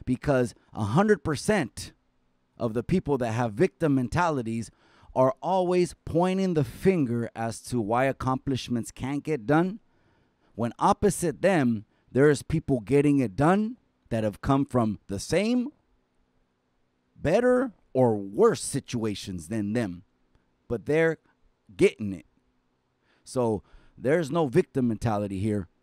because 100% of the people that have victim mentalities are always pointing the finger as to why accomplishments can't get done, when opposite them, there's people getting it done that have come from the same, better, or worse situations than them, but they're getting it. So there's no victim mentality here.